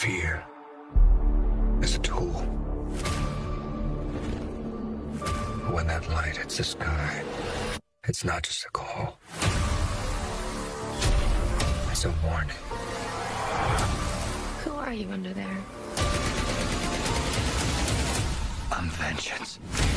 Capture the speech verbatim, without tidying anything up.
Fear is a tool. When that light hits the sky, it's not just a call. It's a warning. Who are you under there? I'm vengeance.